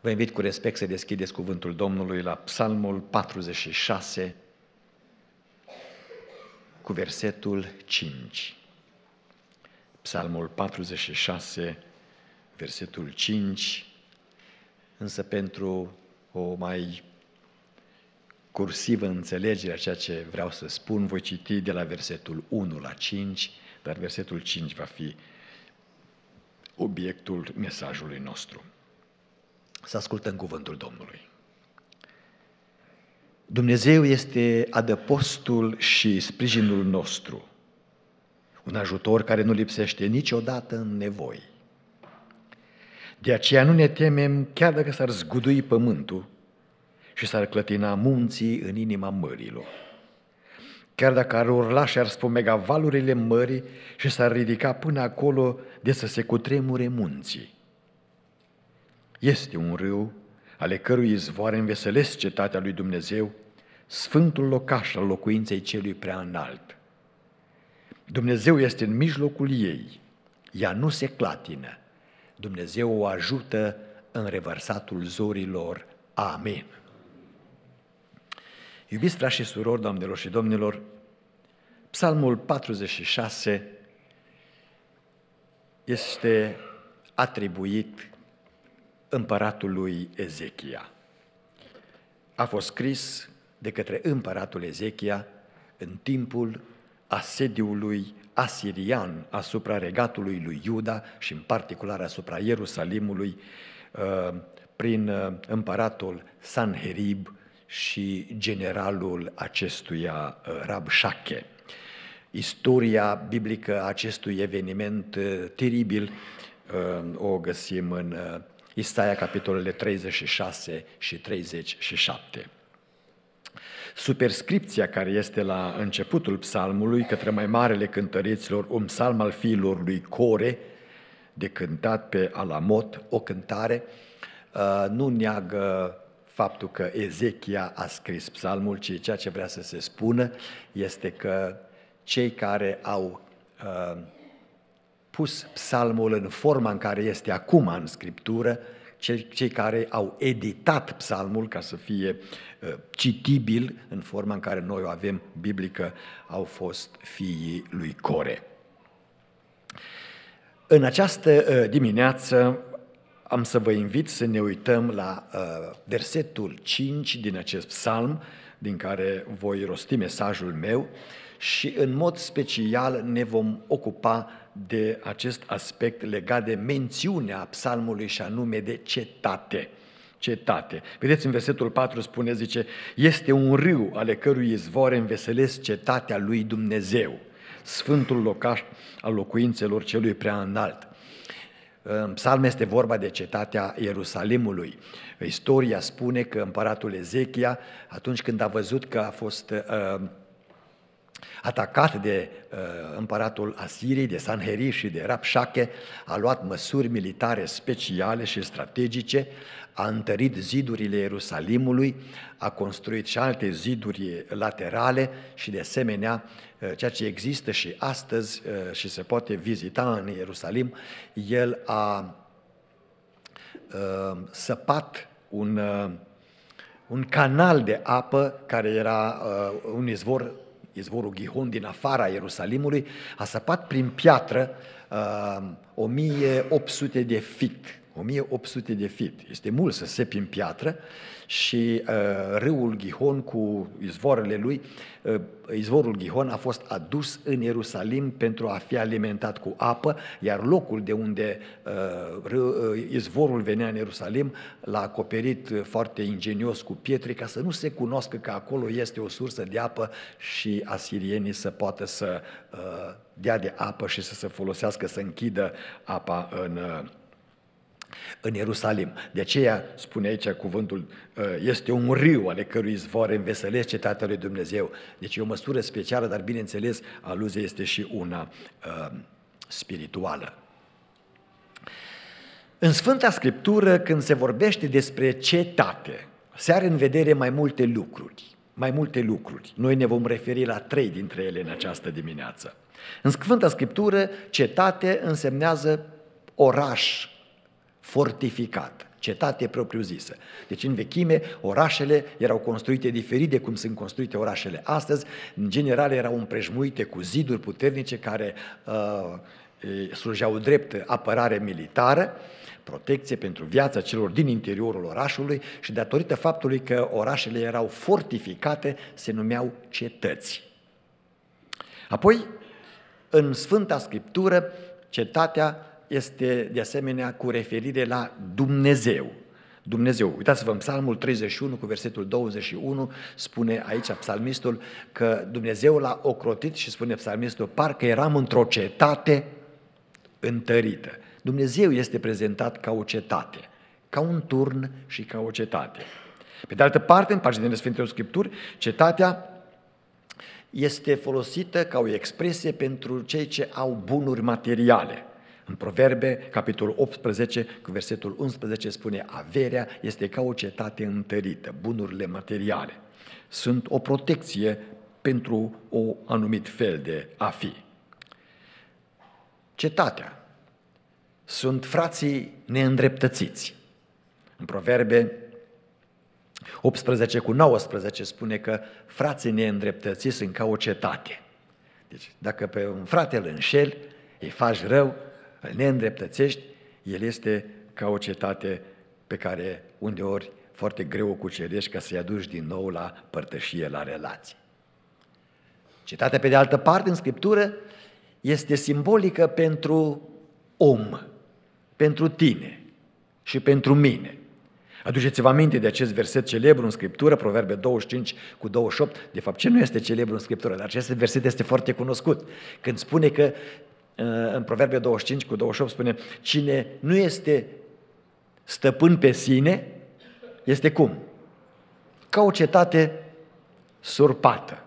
Vă invit cu respect să deschideți cuvântul Domnului la Psalmul 46, cu versetul 5. Psalmul 46, versetul 5, însă pentru o mai cursivă înțelegere a ceea ce vreau să spun, voi citi de la versetul 1 la 5, dar versetul 5 va fi obiectul mesajului nostru. Să ascultăm cuvântul Domnului. Dumnezeu este adăpostul și sprijinul nostru, un ajutor care nu lipsește niciodată în nevoi. De aceea nu ne temem chiar dacă s-ar zgudui pământul și s-ar clătina munții în inima mărilor. Chiar dacă ar urla și ar spumega valurile mării și s-ar ridica până acolo de să se cutremure munții. Este un râu ale cărui izvoare înveselesc cetatea lui Dumnezeu, sfântul locaș al locuinței celui prea înalt. Dumnezeu este în mijlocul ei, ea nu se clatină, Dumnezeu o ajută în revărsatul zorilor. Amin. Iubiți frați și surori, doamnelor și domnilor, Psalmul 46 este atribuit împăratului Ezechia. A fost scris de către împăratul Ezechia în timpul asediului asirian asupra regatului lui Iuda și în particular asupra Ierusalimului prin împăratul Sanherib și generalul acestuia Rabșache. Istoria biblică a acestui eveniment teribil o găsim în Isaia, capitolele 36 și 37. Superscripția care este la începutul psalmului către mai marele cântăreților, un psalm al fiilor lui Core, de cântat pe Alamot, o cântare, nu neagă faptul că Ezechia a scris psalmul, ci ceea ce vrea să se spună este că cei care au pus psalmul în forma în care este acum în Scriptură, cei care au editat psalmul ca să fie citibil în forma în care noi o avem biblică, au fost fiii lui Core. În această dimineață am să vă invit să ne uităm la versetul 5 din acest psalm, din care voi rosti mesajul meu, și în mod special ne vom ocupa de acest aspect legat de mențiunea psalmului și anume de cetate. Cetate. Vedeți, în versetul 4 spune, zice, este un râu ale cărui izvoare înveselesc cetatea lui Dumnezeu, sfântul locaș al locuințelor celui prea înalt. În psalm este vorba de cetatea Ierusalimului. Istoria spune că împăratul Ezechia, atunci când a văzut că a fost atacat de împăratul Asiriei, de Sanherib și de Rabșache, a luat măsuri militare speciale și strategice, a întărit zidurile Ierusalimului, a construit și alte ziduri laterale și de asemenea, ceea ce există și astăzi și se poate vizita în Ierusalim, el a săpat un canal de apă care era un izvorul Gihon din afara Ierusalimului, a săpat prin piatră 1800 de fit. 1800 de fit. Este mult să sepi în piatră și râul Gihon cu izvoarele lui, izvorul Gihon a fost adus în Ierusalim pentru a fi alimentat cu apă, iar locul de unde izvorul venea în Ierusalim l-a acoperit foarte ingenios cu pietre ca să nu se cunoască că acolo este o sursă de apă și asirienii să poată să dea de apă și să se folosească, să închidă apa în Ierusalim. De aceea spune aici cuvântul, este un râu ale cărui izvoare înveselesc cetatea lui Dumnezeu. Deci e o măsură specială, dar bineînțeles aluzia este și una spirituală. În Sfânta Scriptură, când se vorbește despre cetate, se are în vedere mai multe lucruri. Noi ne vom referi la 3 dintre ele în această dimineață. În Sfânta Scriptură, cetate însemnează oraș fortificat. Cetate propriu-zisă. Deci în vechime orașele erau construite diferit de cum sunt construite orașele astăzi. În general erau împrejmuite cu ziduri puternice care slujeau drept apărare militară, protecție pentru viața celor din interiorul orașului și datorită faptului că orașele erau fortificate, se numeau cetăți. Apoi, în Sfânta Scriptură, cetatea este de asemenea cu referire la Dumnezeu. Dumnezeu. Uitați-vă în Psalmul 31 cu versetul 21, spune aici psalmistul că Dumnezeu l-a ocrotit și spune psalmistul, parcă eram într-o cetate întărită. Dumnezeu este prezentat ca o cetate, ca un turn și ca o cetate. Pe de altă parte, în paginile Sfintelor Scripturi, cetatea este folosită ca o expresie pentru cei ce au bunuri materiale. În Proverbe, capitolul 18, cu versetul 11, spune averea este ca o cetate întărită, bunurile materiale. Sunt o protecție pentru un anumit fel de a fi. Cetatea sunt frații neîndreptățiți. În Proverbe 18 cu 19 spune că frații neîndreptățiți sunt ca o cetate. Deci dacă pe un frate îl înșeli, îi faci rău, îl neîndreptățești, el este ca o cetate pe care uneori foarte greu o cucerești ca să-i aduci din nou la părtășie, la relații. Cetatea, pe de altă parte, în Scriptură, este simbolică pentru om, pentru tine și pentru mine. Aduceți-vă aminte de acest verset celebru în Scriptură, Proverbe 25 cu 28, de fapt ce nu este celebru în Scriptură, dar acest verset este foarte cunoscut, când spune că în Proverbe 25 cu 28 spune, cine nu este stăpân pe sine, este cum? Ca o cetate surpată.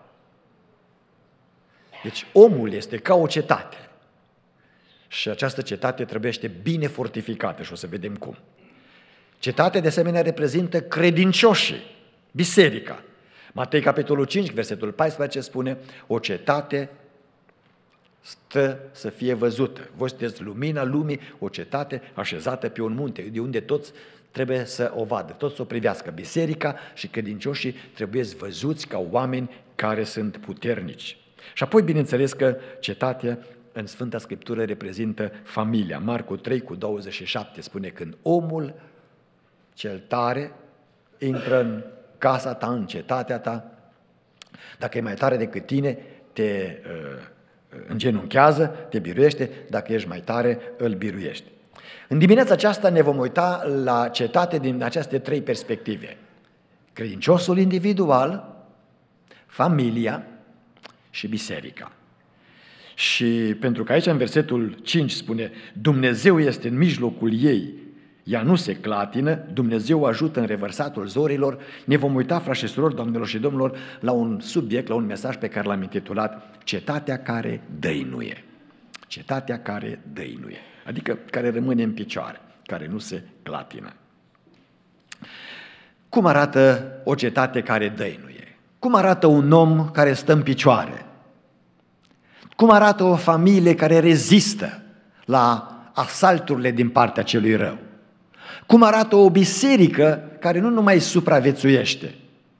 Deci omul este ca o cetate și această cetate trebuiește bine fortificată și o să vedem cum. Cetatea de asemenea reprezintă credincioșii, biserica. Matei capitolul 5, versetul 14 spune, o cetate stă să fie văzută. Voi sunteți lumina lumii, o cetate așezată pe un munte, de unde toți trebuie să o vadă, toți să o privească. Biserica și credincioșii trebuie văzuți ca oameni care sunt puternici. Și apoi, bineînțeles că cetatea în Sfânta Scriptură reprezintă familia. Marcu 3 cu 27 spune, când omul cel tare intră în casa ta, în cetatea ta, dacă e mai tare decât tine, te îngenunchează, te biruiește, dacă ești mai tare, îl biruiești. În dimineața aceasta ne vom uita la cetate din aceste trei perspective. Credinciosul individual, familia și biserica. Și pentru că aici în versetul 5 spune, Dumnezeu este în mijlocul ei, ea nu se clatină, Dumnezeu ajută în revărsatul zorilor, ne vom uita, frați și surori, doamnelor și domnilor, la un subiect, la un mesaj pe care l-am intitulat Cetatea care dăinuie. Cetatea care dăinuie, adică care rămâne în picioare, care nu se clatină. Cum arată o cetate care dăinuie? Cum arată un om care stă în picioare? Cum arată o familie care rezistă la asalturile din partea celui rău? Cum arată o biserică care nu numai supraviețuiește,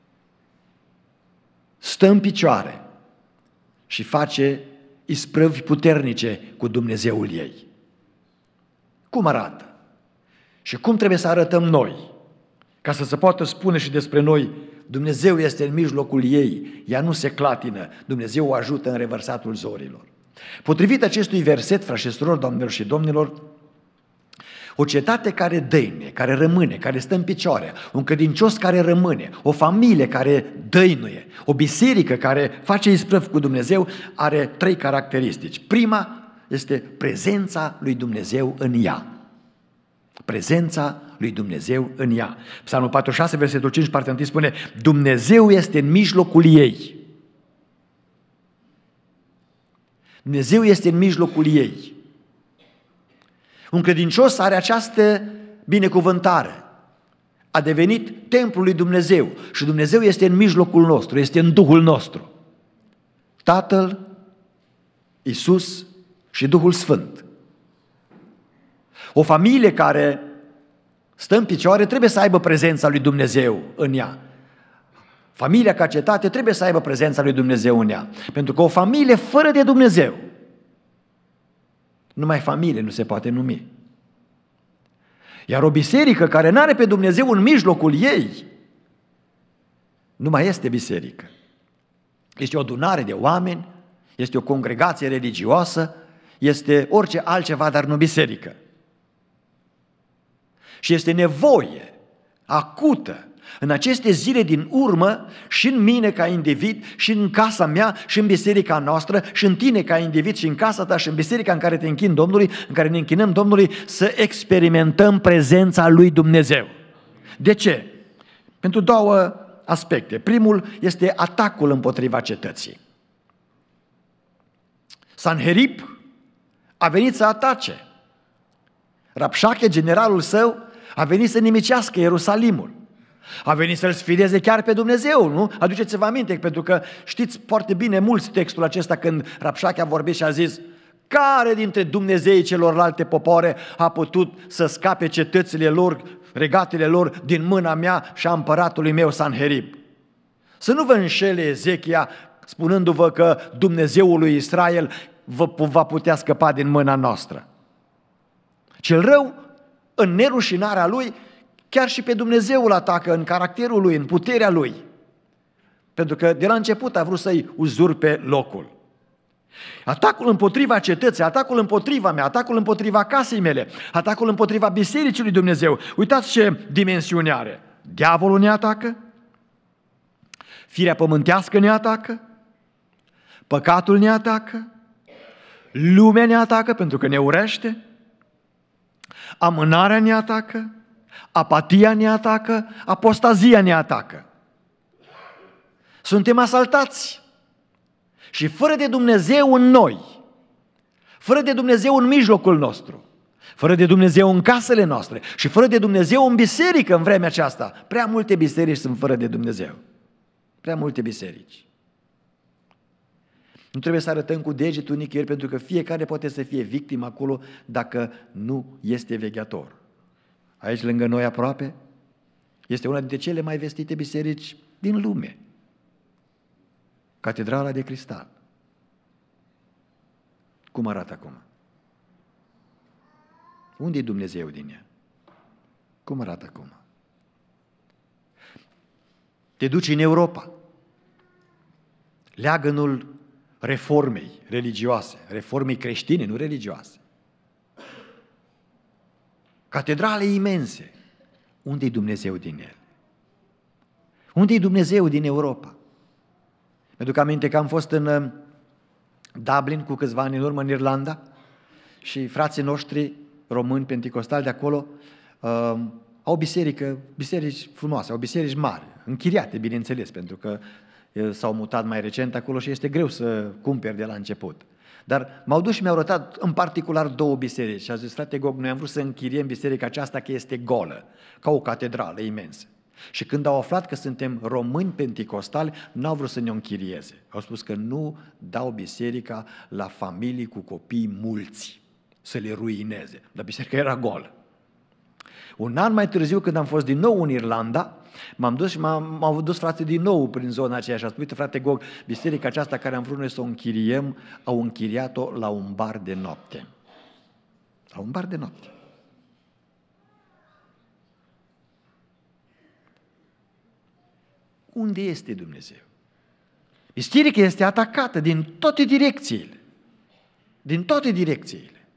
stă în picioare și face isprăvi puternice cu Dumnezeul ei? Cum arată? Și cum trebuie să arătăm noi, ca să se poată spune și despre noi, Dumnezeu este în mijlocul ei, ea nu se clatină, Dumnezeu o ajută în revărsatul zorilor. Potrivit acestui verset, frați și surori, doamnelor și domnilor, o cetate care dăinuie, care rămâne, care stă în picioare, un credincios care rămâne, o familie care dăinuie, o biserică care face isprăvi cu Dumnezeu, are trei caracteristici. Prima este prezența lui Dumnezeu în ea. Prezența lui Dumnezeu în ea. Psalmul 46, versetul 5, partea 1 spune, Dumnezeu este în mijlocul ei. Dumnezeu este în mijlocul ei. Un credincios are această binecuvântare. A devenit templul lui Dumnezeu și Dumnezeu este în mijlocul nostru, este în Duhul nostru. Tatăl, Iisus și Duhul Sfânt. O familie care stă în picioare, trebuie să aibă prezența lui Dumnezeu în ea. Familia ca cetate trebuie să aibă prezența lui Dumnezeu în ea. Pentru că o familie fără de Dumnezeu, numai familie nu se poate numi. Iar o biserică care nu are pe Dumnezeu în mijlocul ei, nu mai este biserică. Este o adunare de oameni, este o congregație religioasă, este orice altceva, dar nu biserică. Și este nevoie acută în aceste zile din urmă și în mine ca individ și în casa mea și în biserica noastră și în tine ca individ și în casa ta și în biserica în care te închini Domnului, în care ne închinăm Domnului, să experimentăm prezența lui Dumnezeu. De ce? Pentru două aspecte. Primul este atacul împotriva cetății. Sanherib a venit să atace. Rabșache, generalul său, a venit să nimicească Ierusalimul. A venit să-L sfideze chiar pe Dumnezeu, nu? Aduceți-vă aminte, pentru că știți foarte bine mulți textul acesta când Rabșache a vorbit și a zis: care dintre Dumnezeii celorlalte popoare a putut să scape cetățile lor, regatele lor din mâna mea și a împăratului meu Sanherib? Să nu vă înșele Ezechia spunându-vă că Dumnezeul lui Israel vă va putea scăpa din mâna noastră. Cel rău, în nerușinarea lui, chiar și pe Dumnezeu îl atacă în caracterul lui, în puterea lui. Pentru că de la început a vrut să-i uzurpe locul. Atacul împotriva cetății, atacul împotriva mea, atacul împotriva casei mele, atacul împotriva bisericii lui Dumnezeu. Uitați ce dimensiune are. Diavolul ne atacă, firea pământească ne atacă, păcatul ne atacă, lumea ne atacă pentru că ne urește, amânarea ne atacă, apatia ne atacă, apostazia ne atacă. Suntem asaltați și fără de Dumnezeu în noi, fără de Dumnezeu în mijlocul nostru, fără de Dumnezeu în casele noastre și fără de Dumnezeu în biserică în vremea aceasta. Prea multe biserici sunt fără de Dumnezeu. Prea multe biserici. Nu trebuie să arătăm cu degetul nicăieri, pentru că fiecare poate să fie victimă acolo dacă nu este vegheator. Aici, lângă noi aproape, este una dintre cele mai vestite biserici din lume. Catedrala de Cristal. Cum arată acum? Unde e Dumnezeu din ea? Cum arată acum? Te duci în Europa. Leagănul reformei religioase, reformei creștine, nu religioase. Catedrale imense. Unde e Dumnezeu din ele? Unde e Dumnezeu din Europa? Mi-aduc aminte că am fost în Dublin cu câțiva ani în urmă, în Irlanda, și frații noștri români penticostali de acolo au biserici frumoase, au biserici mari, închiriate, bineînțeles, pentru că s-au mutat mai recent acolo și este greu să cumperi de la început. Dar m-au dus și mi-au arătat în particular două biserici și a zis: frate Gog, noi am vrut să închiriem biserica aceasta că este golă, ca o catedrală imensă. Și când au aflat că suntem români penticostali, n-au vrut să ne-o închirieze. Au spus că nu dau biserica la familii cu copii mulți, să le ruineze. Dar biserica era golă. Un an mai târziu, când am fost din nou în Irlanda, m-am dus și m-au dus frații din nou prin zona aceea și a spus: uite, frate Gog, biserica aceasta care am vrut noi să o închiriem, au închiriat-o la un bar de noapte. La un bar de noapte. Unde este Dumnezeu? Biserica este atacată din toate direcțiile. Din toate direcțiile.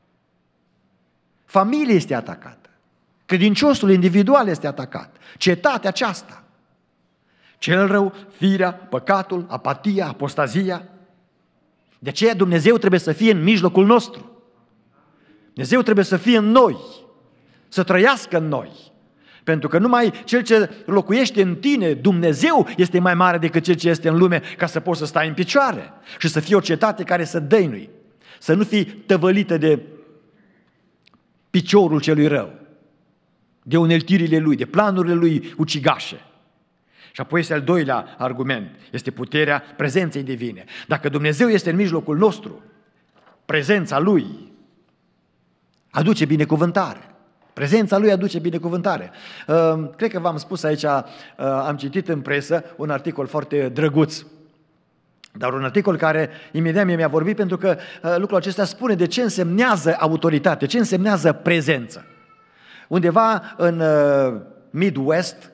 Familia este atacată. Credinciosul individual este atacat. Cetatea aceasta. Cel rău, firea, păcatul, apatia, apostazia. De aceea Dumnezeu trebuie să fie în mijlocul nostru. Dumnezeu trebuie să fie în noi. Să trăiască în noi. Pentru că numai Cel ce locuiește în tine, Dumnezeu, este mai mare decât Cel ce este în lume, ca să poți să stai în picioare și să fii o cetate care să dăinui. Să nu fii tăvălită de piciorul celui rău, de uneltirile lui, de planurile lui ucigașe. Și apoi este al doilea argument, este puterea prezenței divine. Dacă Dumnezeu este în mijlocul nostru, prezența Lui aduce binecuvântare. Prezența Lui aduce binecuvântare. Cred că v-am spus aici, am citit în presă un articol foarte drăguț, dar un articol care imediat mi-a vorbit, pentru că lucrul acesta spune de ce însemnează autoritate, ce însemnează prezență. Undeva în Midwest,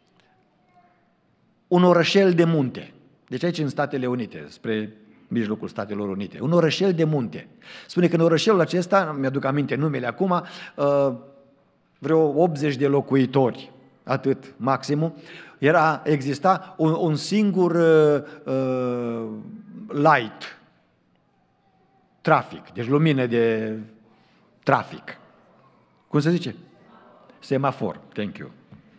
un orășel de munte, deci aici în Statele Unite, spre mijlocul Statelor Unite, un orășel de munte. Spune că în orășelul acesta, mi-aduc aminte numele acum, vreo 80 de locuitori, atât maximum, exista un singur light, trafic, deci lumină de trafic. Cum se zice? Semafor, thank you.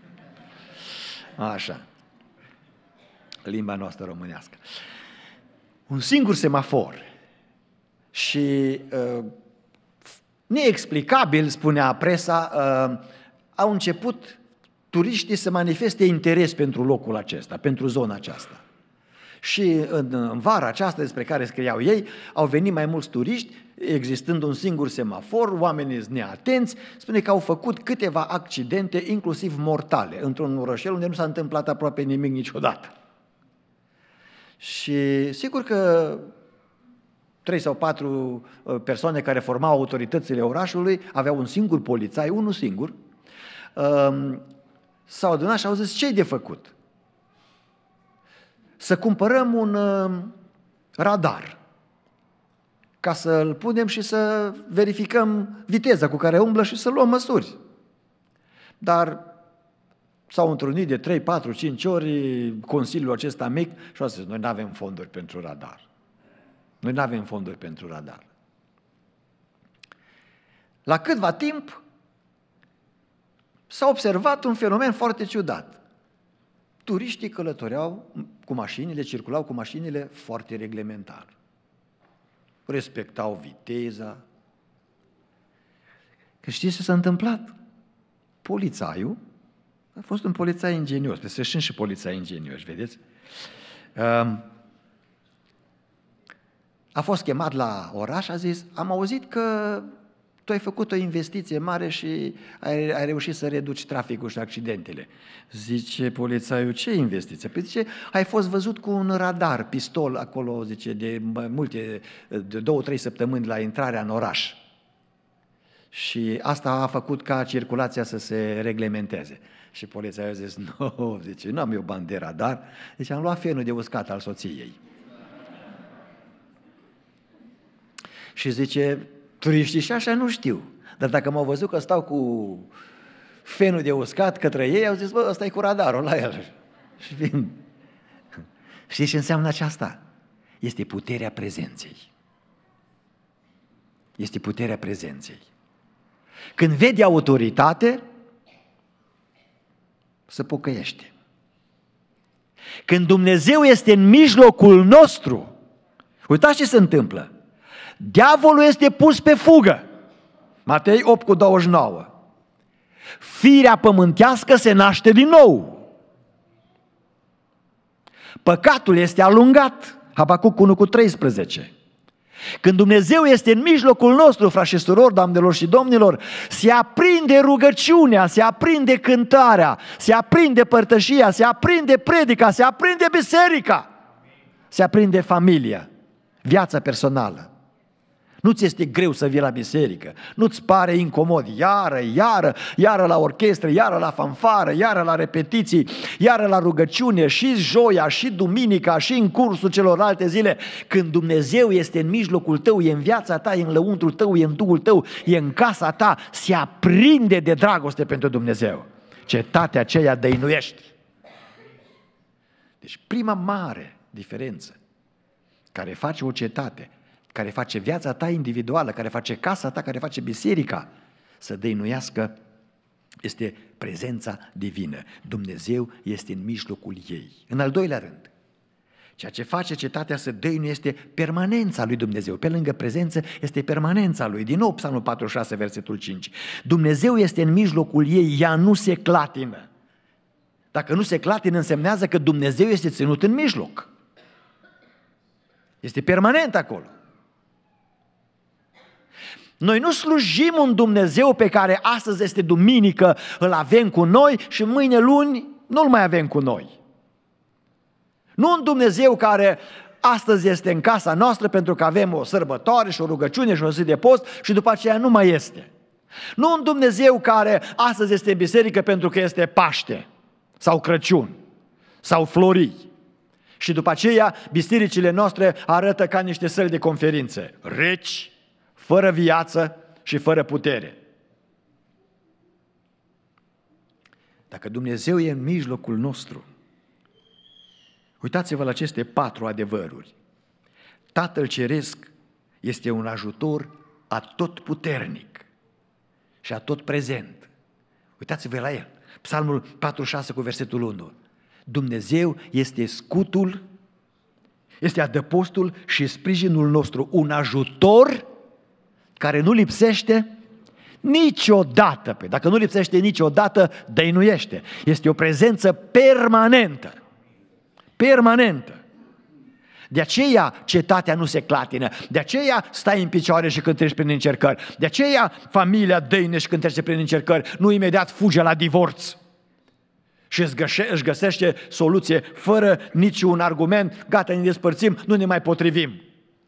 Așa. Limba noastră românească. Un singur semafor. Și neexplicabil, spunea presa, au început turiștii să manifeste interes pentru locul acesta, pentru zona aceasta. Și în vara aceasta despre care scriau ei, au venit mai mulți turiști, existând un singur semafor, oamenii sunt neatenți, spune că au făcut câteva accidente, inclusiv mortale, într-un orășel unde nu s-a întâmplat aproape nimic niciodată. Și sigur că 3 sau 4 persoane care formau autoritățile orașului, aveau un singur polițai, unul singur, s-au adunat și au zis: ce-i de făcut? Să cumpărăm un radar ca să-l punem și să verificăm viteza cu care umblă și să luăm măsuri. Dar s-au întrunit de 3, 4, 5 ori consiliul acesta mic și au zis: noi nu avem fonduri pentru radar. Noi nu avem fonduri pentru radar. La câtva timp s-a observat un fenomen foarte ciudat. Turiștii călătoreau cu mașinile, circulau cu mașinile foarte reglementar. Respectau viteza. Că știți ce s-a întâmplat? Polițaiul a fost un polițai ingenios, pentru că sunt și polițai ingenioși, vedeți? A fost chemat la oraș, a zis: am auzit că tu ai făcut o investiție mare și ai reușit să reduci traficul și accidentele. Zice polițaiul: ce investiție? Păi zice: ai fost văzut cu un radar, pistol acolo, zice, de 2-3 săptămâni la intrarea în oraș. Și asta a făcut ca circulația să se reglementeze. Și polițaiul a zis: nu, zice, nu am eu bani de radar, zice, am luat fenul de uscat al soției. Și zice, turiștii și așa nu știu, dar dacă m-au văzut că stau cu fenul de uscat către ei, au zis: bă, ăsta e cu radarul la el. Și vin. Știți ce înseamnă aceasta? Este puterea prezenței. Este puterea prezenței. Când vede autoritate, se pocăiește. Când Dumnezeu este în mijlocul nostru, uitați ce se întâmplă. Diavolul este pus pe fugă. Matei 8:29. Firea pământească se naște din nou. Păcatul este alungat. Habacuc 1:13. Când Dumnezeu este în mijlocul nostru, frați și surori, doamnelor și domnilor, se aprinde rugăciunea, se aprinde cântarea, se aprinde părtășia, se aprinde predica, se aprinde biserica, se aprinde familia, viața personală. Nu-ți este greu să vii la biserică, nu-ți pare incomod, iară la orchestră, iară la fanfară, iară la repetiții, iară la rugăciune, și joia, și duminica, și în cursul celorlalte zile. Când Dumnezeu este în mijlocul tău, e în viața ta, e în lăuntrul tău, e în Duhul tău, e în casa ta, se aprinde de dragoste pentru Dumnezeu. Cetatea aceea dăinuiește. Deci prima mare diferență care face o cetate, care face viața ta individuală, care face casa ta, care face biserica să dăinuiască, este prezența divină. Dumnezeu este în mijlocul ei. În al doilea rând, ceea ce face cetatea să dăinuie este permanența lui Dumnezeu. Pe lângă prezență este permanența lui. Din nou Psalmul 46, versetul 5. Dumnezeu este în mijlocul ei, ea nu se clatină. Dacă nu se clatină, însemnează că Dumnezeu este ținut în mijloc. Este permanent acolo. Noi nu slujim un Dumnezeu pe care astăzi este duminică, îl avem cu noi și mâine luni nu-l mai avem cu noi. Nu un Dumnezeu care astăzi este în casa noastră pentru că avem o sărbătoare și o rugăciune și o zi de post și după aceea nu mai este. Nu un Dumnezeu care astăzi este în biserică pentru că este Paște sau Crăciun sau Florii. Și după aceea bisericile noastre arată ca niște săli de conferințe, reci, fără viață și fără putere. Dacă Dumnezeu e în mijlocul nostru, uitați-vă la aceste 4 adevăruri. Tatăl Ceresc este un ajutor atotputernic și atotprezent. Uitați-vă la el. Psalmul 46 cu versetul 1. Dumnezeu este scutul, este adăpostul și sprijinul nostru, un ajutor care nu lipsește niciodată. Dacă nu lipsește niciodată, dăinuiește. Este o prezență permanentă. Permanentă. De aceea cetatea nu se clatină, de aceea stai în picioare și când treci prin încercări, de aceea familia dăine și când trece prin încercări, nu imediat fuge la divorț și își găsește soluție fără niciun argument, gata, ne despărțim, nu ne mai potrivim.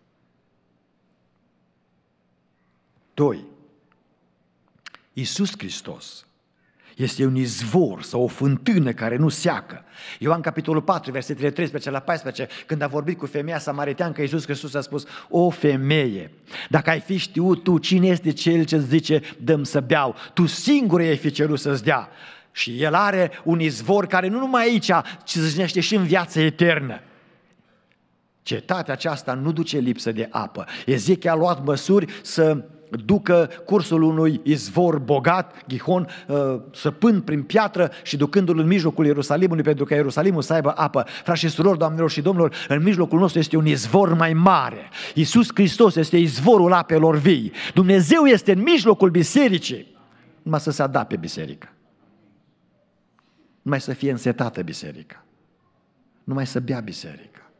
2. Iisus Hristos este un izvor sau o fântână care nu seacă. Ioan capitolul 4, versetele 13 la 14, când a vorbit cu femeia samariteancă, Iisus Hristos a spus: o femeie, dacă ai fi știut tu cine este cel ce zice dă-mi să beau, tu singur ai fi cerut să-ți dea. Și el are un izvor care nu numai aici, ci zâșnește și în viață eternă. Cetatea aceasta nu duce lipsă de apă. Ezechia a luat măsuri să ducă cursul unui izvor bogat, Gihon, săpând prin piatră și ducându-l în mijlocul Ierusalimului, pentru că Ierusalimul să aibă apă. Frați și surori, doamnelor și domnilor, în mijlocul nostru este un izvor mai mare. Iisus Hristos este izvorul apelor vii. Dumnezeu este în mijlocul bisericii. Numai să se adapte biserica. Numai să fie însetată biserica. Numai să bea biserica.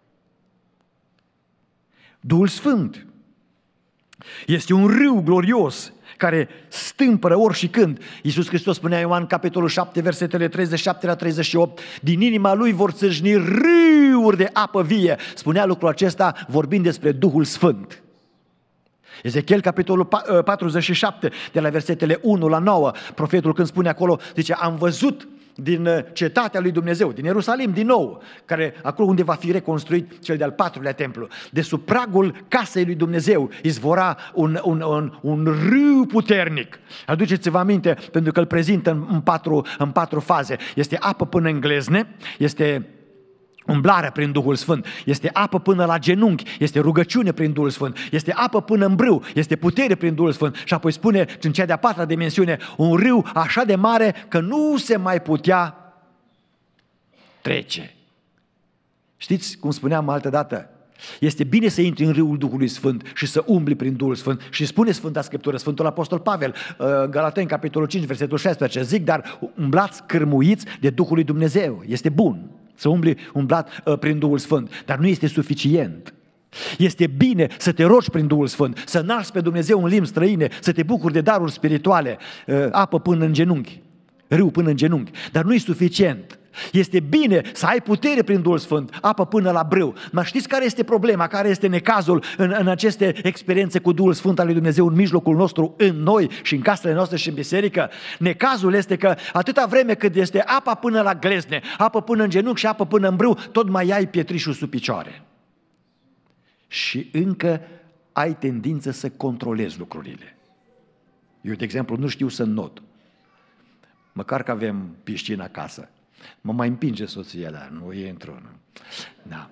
Duhul Sfânt este un râu glorios care stâmpără ori și când. Iisus Hristos spunea Ioan capitolul 7, versetele 37 la 38, din inima lui vor țâșni râuri de apă vie. Spunea lucrul acesta vorbind despre Duhul Sfânt. Ezechiel capitolul 47, de la versetele 1 la 9, profetul când spune acolo, zice, am văzut din cetatea lui Dumnezeu, din Ierusalim din nou, care acolo unde va fi reconstruit cel de-al 4-lea templu, de sub pragul casei lui Dumnezeu izvora un râu puternic. Aduceți-vă aminte, pentru că îl prezintă în patru faze. Este apă până în glezne, este umblare prin Duhul Sfânt, este apă până la genunchi, este rugăciune prin Duhul Sfânt, este apă până în brâu, este putere prin Duhul Sfânt și apoi spune în cea de-a 4-a dimensiune un râu așa de mare că nu se mai putea trece. Știți cum spuneam altădată? Este bine să intri în râul Duhului Sfânt și să umbli prin Duhul Sfânt și spune Sfânta Scriptură, Sfântul Apostol Pavel, Galateni, capitolul 5, versetul 16, zic, dar umblați cârmuiți de Duhul lui Dumnezeu, este bun să umbli umblat prin Duhul Sfânt, dar nu este suficient. Este bine să te rogi prin Duhul Sfânt, să nasci pe Dumnezeu în limbi străine, să te bucuri de daruri spirituale, apă până în genunchi, râu până în genunchi, dar nu e suficient. Este bine să ai putere prin Duhul Sfânt, apă până la brâu. Dar știți care este problema, care este necazul în aceste experiențe cu Duhul Sfânt al lui Dumnezeu în mijlocul nostru, în noi și în casele noastre și în biserică? Necazul este că atâta vreme cât este apa până la glezne, apă până în genunchi și apă până în brâu, tot mai ai pietrișul sub picioare. Și încă ai tendință să controlezi lucrurile. Eu, de exemplu, nu știu să not. Măcar că avem piscină acasă. Mă mai împinge soția, dar nu intru. Da.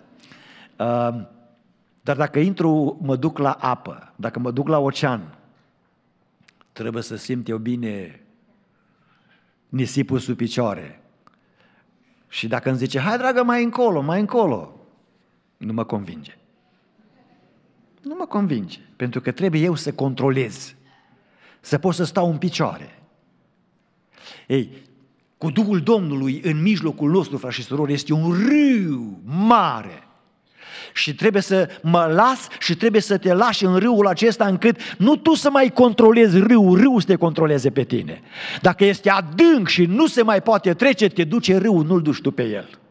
Dar dacă intru, mă duc la apă, dacă mă duc la ocean, trebuie să simt eu bine nisipul sub picioare. Și dacă îmi zice, hai dragă, mai încolo, nu mă convinge. Nu mă convinge, pentru că trebuie eu să controlez, să pot să stau în picioare. Ei, cu Duhul Domnului în mijlocul nostru, frați și surori, este un râu mare Și trebuie să mă las și trebuie să te lași în râul acesta încât nu tu să mai controlezi râul să te controleze pe tine. Dacă este adânc și nu se mai poate trece, te duce râul, nu-l duci tu pe el.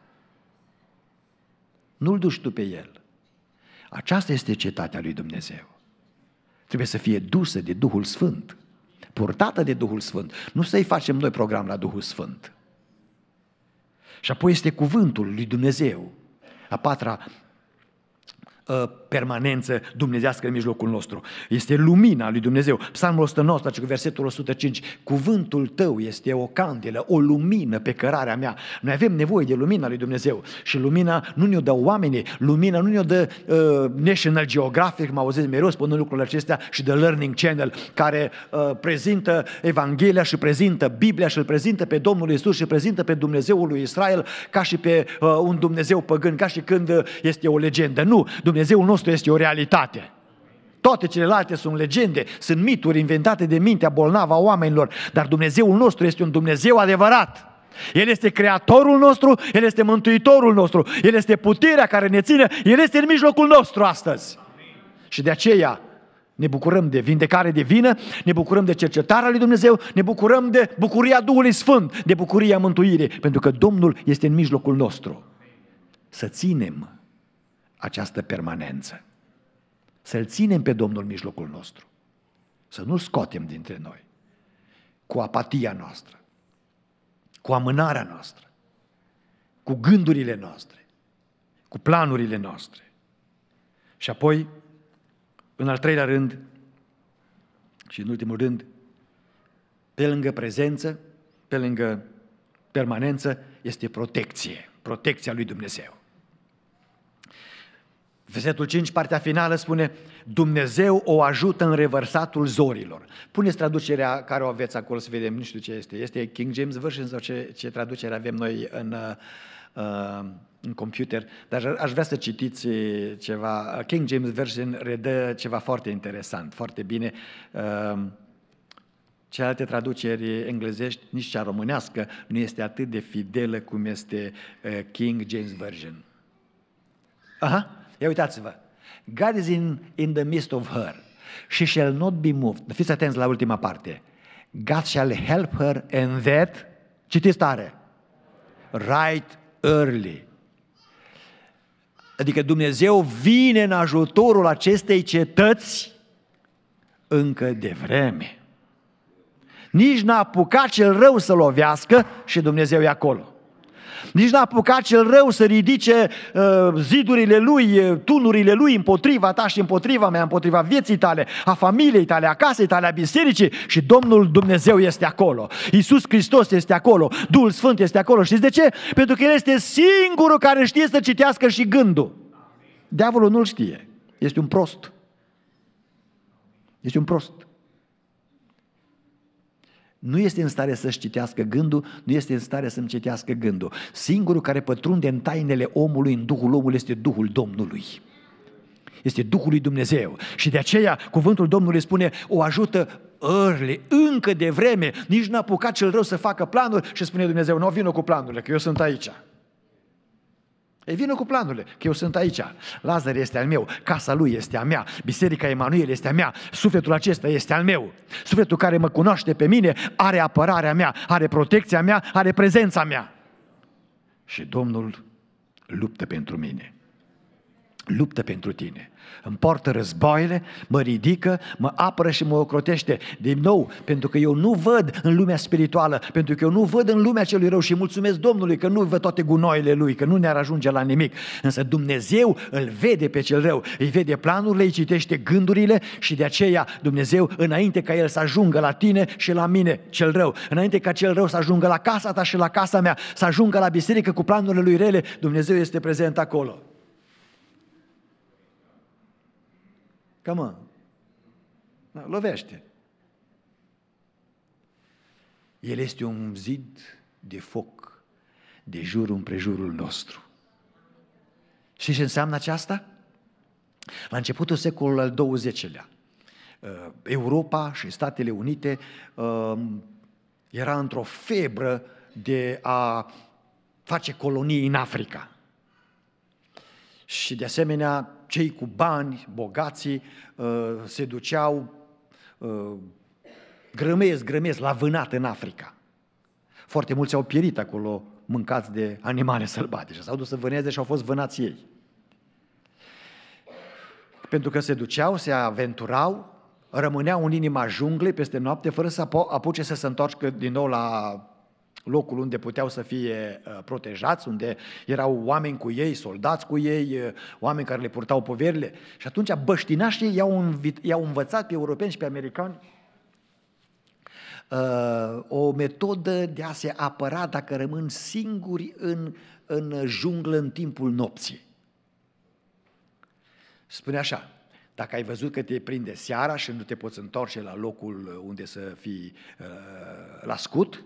Nu-l duci tu pe el. Aceasta este cetatea lui Dumnezeu. Trebuie să fie dusă de Duhul Sfânt, purtată de Duhul Sfânt. Nu să-i facem noi program la Duhul Sfânt. Și apoi este cuvântul lui Dumnezeu, a patra permanență dumnezească în mijlocul nostru. Este lumina lui Dumnezeu. Psalmul 119, cu versetul 105, cuvântul tău este o candelă, o lumină pe cărarea mea. Noi avem nevoie de lumina lui Dumnezeu și lumina nu ne-o dă oamenii, lumina nu ne-o dă National Geographic, mă auziți mereu spunând lucrurile acestea, și The Learning Channel, care prezintă Evanghelia și prezintă Biblia și îl prezintă pe Domnul Iisus și prezintă pe Dumnezeul lui Israel ca și pe un Dumnezeu păgân, ca și când este o legendă. Nu, Dumnezeul nostru este o realitate. Toate celelalte sunt legende, sunt mituri inventate de mintea bolnavă a oamenilor, dar Dumnezeul nostru este un Dumnezeu adevărat. El este Creatorul nostru, El este Mântuitorul nostru, El este puterea care ne ține, El este în mijlocul nostru astăzi. Și de aceea ne bucurăm de vindecare divină, ne bucurăm de cercetarea lui Dumnezeu, ne bucurăm de bucuria Duhului Sfânt, de bucuria mântuirii, pentru că Domnul este în mijlocul nostru. Să ținem această permanență. Să-L ținem pe Domnul în mijlocul nostru. Să nu-L scoatem dintre noi. Cu apatia noastră, cu amânarea noastră, cu gândurile noastre, cu planurile noastre. Și apoi, în al treilea rând, și în ultimul rând, pe lângă prezență, pe lângă permanență, este protecție. Protecția lui Dumnezeu. Versetul 5, partea finală, spune: Dumnezeu o ajută în revărsatul zorilor. Puneți traducerea care o aveți acolo să vedem, nu știu ce este. Este King James Version sau ce traducere avem noi în computer? Dar aș vrea să citiți ceva. King James Version redă ceva foarte interesant, foarte bine. Celelalte traduceri englezești, nici cea românească, nu este atât de fidelă cum este King James Version. Aha. Ia uitați-vă. God is in the midst of her. She shall not be moved. Fiți atenți la ultima parte. God shall help her and that, citiți tare, right early. Adică Dumnezeu vine în ajutorul acestei cetăți încă de vreme. Nici n-a apucat cel rău să lovească și Dumnezeu e acolo. Nici n-a apucat cel rău să ridice zidurile lui, tunurile lui împotriva ta și împotriva mea, împotriva vieții tale, a familiei tale, a casei tale, a bisericii, și Domnul Dumnezeu este acolo. Iisus Hristos este acolo, Duhul Sfânt este acolo. Știți de ce? Pentru că El este singurul care știe să citească și gândul. Diavolul nu-l știe. Este un prost. Este un prost. Nu este în stare să-și citească gândul, nu este în stare să-mi citească gândul. Singurul care pătrunde în tainele omului, în Duhul omului, este Duhul Domnului. Este Duhul lui Dumnezeu. Și de aceea cuvântul Domnului spune: o ajută early, încă de vreme. Nici n-a apucat cel rău să facă planuri și spune Dumnezeu: nu, vină cu planurile, că eu sunt aici. Ei, vină cu planurile, că eu sunt aici. Lazar este al meu, casa lui este a mea, Biserica Emanuel este a mea, sufletul acesta este al meu. Sufletul care mă cunoaște pe mine are apărarea mea, are protecția mea, are prezența mea. Și Domnul luptă pentru mine. Luptă pentru tine. Îmi poartă războaiele, mă ridică, mă apără și mă ocrotește. Din nou, pentru că eu nu văd în lumea spirituală, pentru că eu nu văd în lumea celui rău, și mulțumesc Domnului că nu văd toate gunoile lui, că nu ne-ar ajunge la nimic. Însă Dumnezeu îl vede pe cel rău, îi vede planurile, îi citește gândurile, și de aceea Dumnezeu, înainte ca el să ajungă la tine și la mine, cel rău, înainte ca cel rău să ajungă la casa ta și la casa mea, să ajungă la biserică cu planurile lui rele, Dumnezeu este prezent acolo. Come on. Lovește. El este un zid de foc de jur împrejurul nostru. Și ce înseamnă aceasta? La începutul secolului al XX-lea, Europa și Statele Unite era într-o febră de a face colonii în Africa. Și de asemenea, cei cu bani, bogații, se duceau grămezi la vânat în Africa. Foarte mulți au pierit acolo, mâncați de animale sălbatice. S-au dus să vâneze și au fost vânați ei. Pentru că se duceau, se aventurau, rămâneau în inima junglei peste noapte, fără să apuce să se întoarcă din nou la locul unde puteau să fie protejați, unde erau oameni cu ei, soldați cu ei, oameni care le purtau poverile. Și atunci băștinașii i-au învățat pe europeni și pe americani o metodă de a se apăra dacă rămân singuri în junglă în timpul nopții. Spune așa: dacă ai văzut că te prinde seara și nu te poți întoarce la locul unde să fii la scut,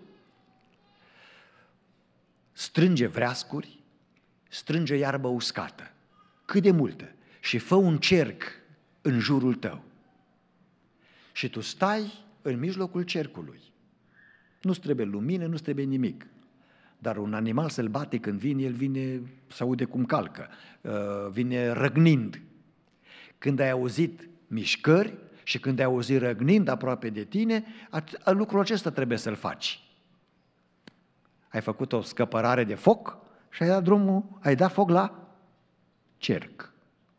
strânge vreascuri, strânge iarbă uscată, cât de multă, și fă un cerc în jurul tău. Și tu stai în mijlocul cercului. Nu-ți trebuie lumină, nu-ți trebuie nimic. Dar un animal sălbatic când vine, el vine, se aude cum calcă, vine răgnind. Când ai auzit mișcări și când ai auzit răgnind aproape de tine, lucrul acesta trebuie să-l faci. Ai făcut o scăpărare de foc și ai dat foc la cerc.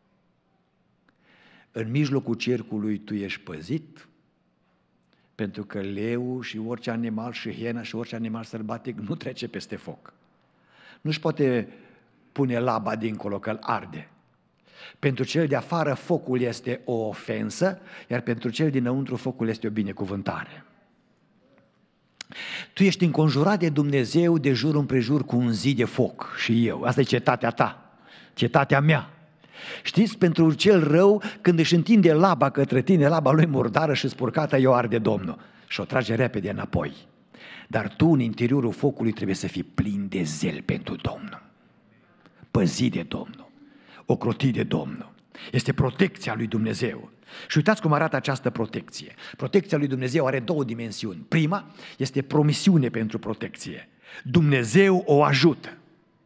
În mijlocul cercului tu ești păzit, pentru că leu și orice animal și hiena și orice animal sălbatic nu trece peste foc. Nu-și poate pune laba dincolo că îl arde. Pentru cel de afară focul este o ofensă, iar pentru cel dinăuntru focul este o binecuvântare. Tu ești înconjurat de Dumnezeu de jur împrejur cu un zid de foc și eu. Asta e cetatea ta, cetatea mea. Știți, pentru cel rău, când își întinde laba către tine, laba lui murdară și spurcată, eu arde Domnul și o trage repede înapoi. Dar tu în interiorul focului trebuie să fii plin de zel pentru Domnul, păzit de Domnul, ocrotit de Domnul. Este protecția lui Dumnezeu. Și uitați cum arată această protecție. Protecția lui Dumnezeu are două dimensiuni. Prima este promisiune pentru protecție. Dumnezeu o ajută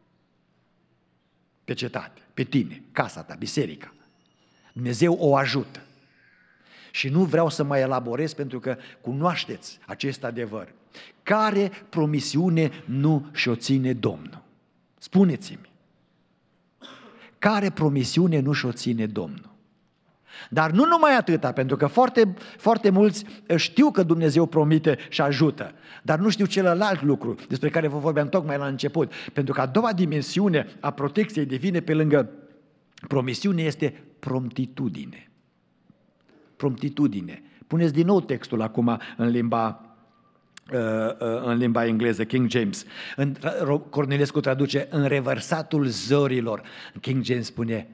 pe cetate, pe tine, casa ta, biserica. Dumnezeu o ajută. Și nu vreau să mai elaborez pentru că cunoașteți acest adevăr. Care promisiune nu și-o ține Domnul? Spuneți-mi. Care promisiune nu și-o ține Domnul? Dar nu numai atâta, pentru că foarte, foarte mulți știu că Dumnezeu promite și ajută, dar nu știu celălalt lucru despre care vă vorbeam tocmai la început. Pentru că a doua dimensiune a protecției divine pe lângă promisiune este promptitudine. Promptitudine. Puneți din nou textul acum în limba engleză, King James. Cornilescu traduce în revărsatul zorilor. King James spune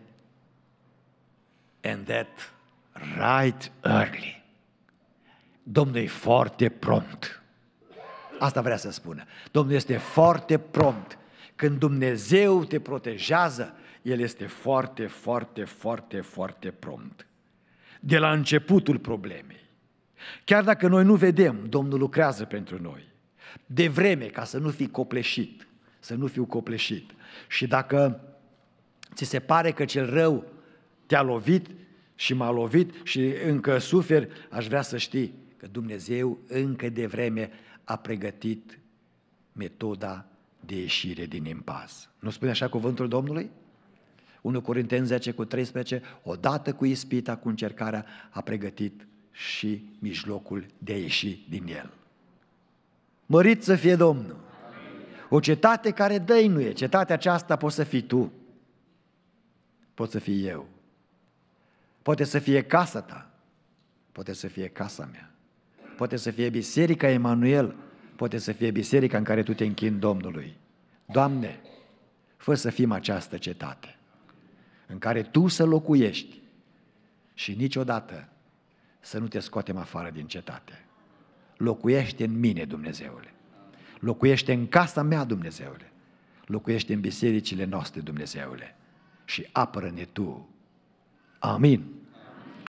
and that right early. Domnul e foarte prompt. Asta vrea să spună. Domnul este foarte prompt. Când Dumnezeu te protejează, El este foarte, foarte, foarte, foarte prompt. De la începutul problemei. Chiar dacă noi nu vedem, Domnul lucrează pentru noi. De vreme, ca să nu fii copleșit. Să nu fiu copleșit. Și dacă ți se pare că cel rău te-a lovit și m-a lovit și încă suferi, aș vrea să știi că Dumnezeu încă de vreme a pregătit metoda de ieșire din impas. Nu spune așa cuvântul Domnului? 1 Corinteni 10:13, odată cu ispita, cu încercarea, a pregătit și mijlocul de a ieși din el. Mărit să fie Domnul! O cetate care dăinuie, cetatea aceasta poți să fii tu, poți să fii eu, poate să fie casa ta, poate să fie casa mea, poate să fie biserica Emanuel, poate să fie biserica în care tu te închini Domnului. Doamne, fă să fim această cetate în care tu să locuiești și niciodată să nu te scoatem afară din cetate. Locuiește în mine, Dumnezeule. Locuiește în casa mea, Dumnezeule. Locuiește în bisericile noastre, Dumnezeule. Și apără-ne tu. Amin.